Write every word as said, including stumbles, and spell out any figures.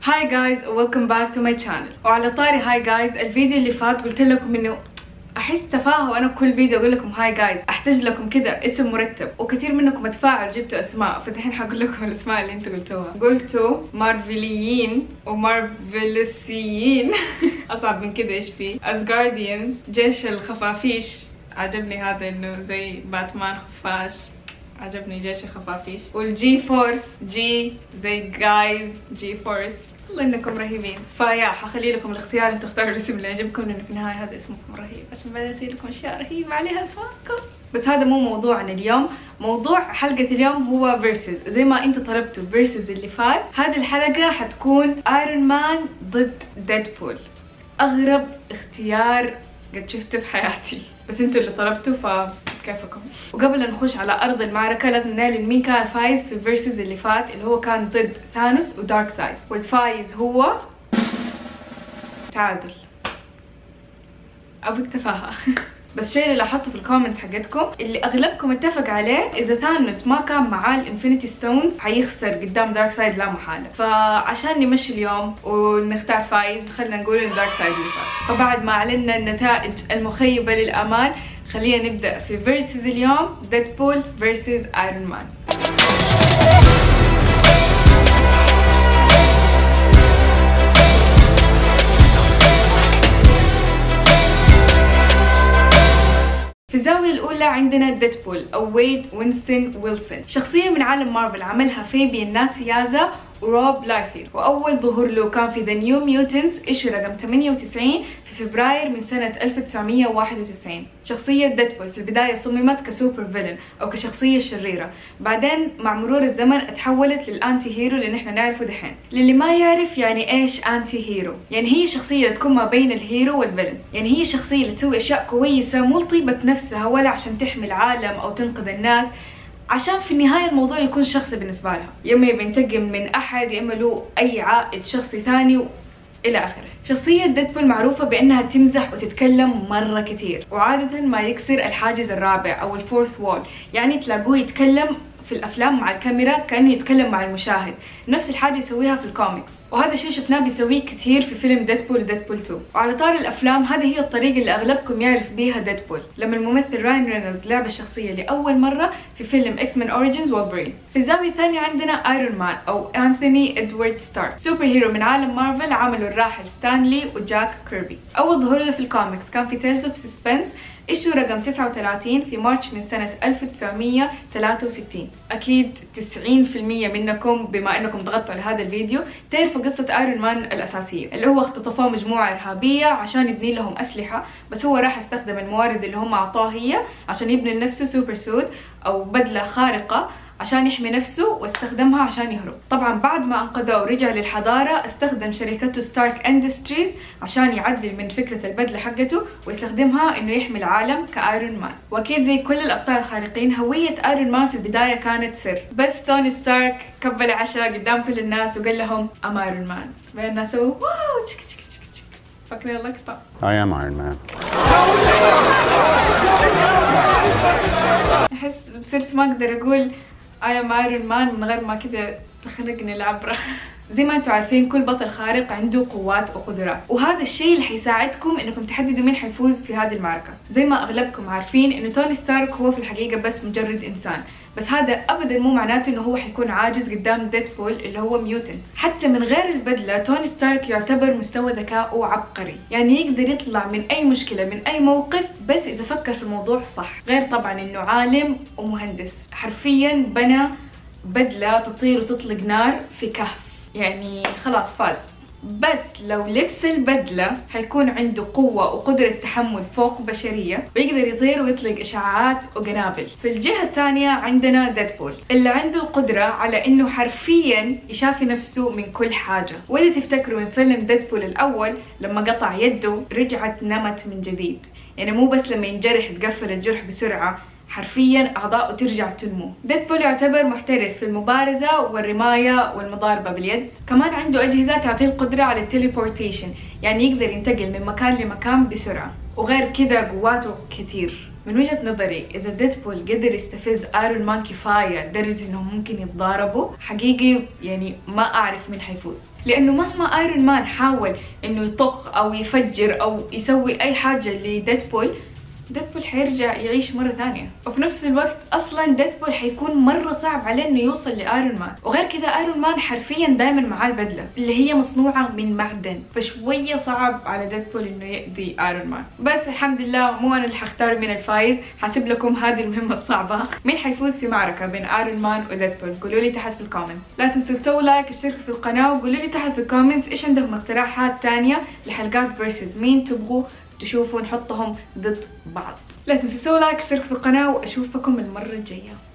هاي جايز ويلكم باك تو ماي شانل. وعلى طاري هاي جايز، الفيديو اللي فات قلت لكم انه احس تفاهه وانا كل فيديو اقول لكم هاي جايز، احتاج لكم كذا اسم مرتب، وكثير منكم تفاعل جبتوا اسماء، فدحين حقول لكم الاسماء اللي انتوا قلتوها. قلتوا مارفليين ومارفلسيين اصعب من كذا ايش في؟ اسجارديانز، جيش الخفافيش، عجبني هذا انه زي باتمان خفاش، عجبني جيش الخفافيش. والجي فورس، جي زي جايز، جي فورس. والله انكم رهيبين. فيا حخلي لكم الاختيار، انتم اختاروا الاسم اللي يعجبكم، لانه في النهايه هذا اسمكم رهيب، عشان بعدين اصير لكم اشياء رهيبه عليها اسماءكم. بس هذا مو موضوعنا اليوم. موضوع حلقه اليوم هو فيرسز، زي ما انتم طلبتوا فيرسز اللي فات. هذه الحلقه حتكون ايرون مان ضد ديدبول. اغرب اختيار قد شفته في حياتي، بس انتوا اللي طلبتوا فكيفكم. وقبل لا نخش على ارض المعركه لازم نعلن مين كان فايز في الفيرسز اللي فات، اللي هو كان ضد ثانوس ودارك سايد، والفايز هو تعادل. ابو التفاهه. بس الشيء اللي لاحظته في الكومنتس حقتكم اللي اغلبكم اتفق عليه، اذا ثانوس ما كان معاه الانفينيتي ستونز حيخسر قدام دارك سايد لا محاله. فعشان نمشي اليوم ونختار فايز خلينا نقول ان دارك سايد اللي فاز. فبعد ما اعلنا النتائج المخيبه للامال، خلينا نبدا في فيرسز اليوم، ديدبول فيرسز ايرون مان. في الزاوية الأولى عندنا ديدبول أو ويد وينستون ويلسون، شخصية من عالم مارفل عملها فيبيان ناسيازا وروب لايثر، وأول ظهور له كان في ذا نيو ميوتنتس إيشو رقم ثمانية وتسعين في فبراير من سنة ألف وتسعمية وواحد وتسعين. شخصية ديدبول في البداية صممت كسوبر فيلن أو كشخصية شريرة، بعدين مع مرور الزمن تحولت للأنتي هيرو اللي نحن نعرفه دحين. للي ما يعرف يعني إيش أنتي هيرو، يعني هي شخصية تكون ما بين الهيرو والفيلن، يعني هي شخصية اللي تسوي أشياء كويسة مو لطيبة نفسها ولا عشان تحمي العالم أو تنقذ الناس، عشان في النهاية الموضوع يكون شخصي بالنسبة لها، يا اما ينتقم من احد يا اما له اي عائد شخصي ثاني الى اخره. شخصية ديدبول معروفة بانها تمزح وتتكلم مرة كثير، وعادة ما يكسر الحاجز الرابع او الفورث وول، يعني تلاقوه يتكلم في الافلام مع الكاميرا كانه يتكلم مع المشاهد، نفس الحاجه يسويها في الكوميكس، وهذا الشيء شفناه بيسويه كثير في فيلم ديدبول وديدبول تو. وعلى طار الافلام، هذه هي الطريقه اللي اغلبكم يعرف بيها ديدبول، لما الممثل راين رينولدز لعب الشخصيه لاول مره في فيلم اكس مان اوريجنز وولفرين. في الزاويه الثانيه عندنا ايرون مان او انثوني ادوارد ستارك، سوبر هيرو من عالم مارفل عمله الراحل ستانلي وجاك كيربي. اول ظهور له في الكوميكس كان في تيلز اوف سسبنس إيشو رقم تسعة وثلاثين في مارش من سنة ألف وتسعمية وثلاثة وستين. أكيد تسعين بالمية منكم بما أنكم ضغطتوا على هذا الفيديو تعرفوا قصة ايرون مان الأساسية، اللي هو اختطفوه مجموعة إرهابية عشان يبني لهم أسلحة، بس هو راح استخدم الموارد اللي هم أعطوها هي عشان يبني لنفسه سوبر سود أو بدلة خارقة عشان يحمي نفسه، واستخدمها عشان يهرب. طبعا بعد ما انقذه ورجع للحضاره، استخدم شركته ستارك اندستريز عشان يعدل من فكره البدله حقته ويستخدمها انه يحمي العالم كايرون مان. واكيد زي كل الابطال الخارقين، هويه ايرون مان في البدايه كانت سر، بس توني ستارك كبل عشاء قدام كل الناس وقال لهم ام ايرون مان، بين الناس سووا واو تشك تشك تشك تشك. فاكرين اللقطه؟ I am Iron Man. احس بصرت ما اقدر اقول I am Iron Man من غير ما كذا تخنقني العبرة. زي ما انتم عارفين كل بطل خارق عنده قوات وقدرات، وهذا الشيء اللي حيساعدكم انكم تحددوا مين حيفوز في هذه المعركة. زي ما اغلبكم عارفين انه توني ستارك هو في الحقيقة بس مجرد انسان، بس هذا ابدا مو معناته انه هو حيكون عاجز قدام ديدبول اللي هو ميوتنت. حتى من غير البدله توني ستارك يعتبر مستوى ذكائه عبقري، يعني يقدر يطلع من اي مشكله من اي موقف بس اذا فكر في الموضوع صح. غير طبعا انه عالم ومهندس، حرفيا بنى بدله تطير وتطلق نار في كهف، يعني خلاص فاز. بس لو لبس البدلة حيكون عنده قوة وقدرة تحمل فوق بشرية، ويقدر يطير ويطلق إشعاعات وقنابل. في الجهة الثانية عندنا ديدبول اللي عنده القدرة على إنه حرفيا يشافي نفسه من كل حاجة. وإذا تفتكروا من فيلم ديدبول الأول لما قطع يده رجعت نمت من جديد، يعني مو بس لما ينجرح تقفل الجرح بسرعة، حرفيا أعضاؤه ترجع تنمو. ديدبول يعتبر محترف في المبارزة والرماية والمضاربة باليد، كمان عنده أجهزة تعطيه القدرة على التليبورتيشن، يعني يقدر ينتقل من مكان لمكان بسرعة، وغير كذا قواته كثير. من وجهة نظري إذا ديدبول قدر يستفز ايرون مان كفاية لدرجة إنهم ممكن يتضاربوا، حقيقي يعني ما أعرف مين حيفوز، لأنه مهما ايرون مان حاول إنه يطخ أو يفجر أو يسوي أي حاجة لديدبول، ديدبول حيرجع يعيش مرة ثانية. وفي نفس الوقت أصلا ديدبول حيكون مرة صعب عليه إنه يوصل لآيرون مان، وغير كذا آيرون مان حرفيا دايما معاه البدلة اللي هي مصنوعة من معدن، فشوية صعب على ديدبول إنه يأذي آيرون مان. بس الحمد لله مو أنا اللي حختار من الفايز، حاسب لكم هذه المهمة الصعبة. مين حيفوز في معركة بين آيرون مان وديدبول؟ قولوا لي تحت في الكومنت. لا تنسوا تسووا لايك، اشتركوا في القناة، وقولوا لي تحت في الكومنتس إيش عندكم اقتراحات تانية لحلقات فيرسز، مين تبغوا تشوفوا نحطهم ضد بعض. لا تنسوا تسووا لايك، اشتركوا في القناة، واشوفكم المرة الجاية.